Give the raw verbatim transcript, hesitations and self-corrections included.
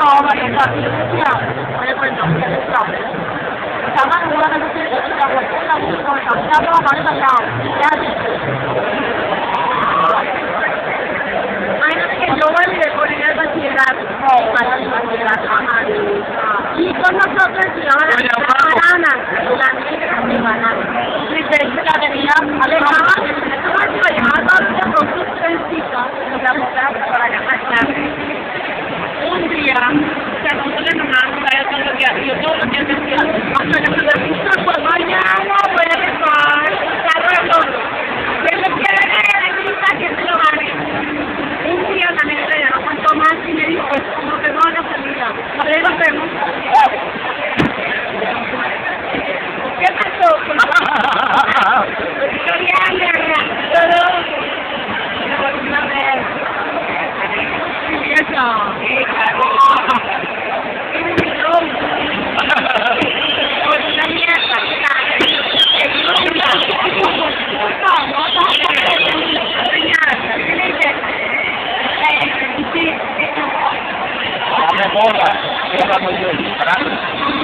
No, ma che cazzo, ma le puoi non sama una cosa che si sta facendo come cambiato la mano da ma non è che giovani le pone nel bacillare no, ma non è la y con nosotros llevaban la banana, la negra de banana. Y se la tenía alejada, estaba llevando con sus trencitas, la boca para la un día, se acostó en una casa, todo lo que yo todo lo que decía, hasta que se le puso por mañana, voy a rezar, carro todo. Que me quiere la grita que se lo gane. Un día la negra ya no aguantó más y me dijo, como que no a la salida. Ahora lo hacemos. ¿Qué pasó? Victoria, todo. Una vez. Y eso. Una mierda. Bola, bola muy bien,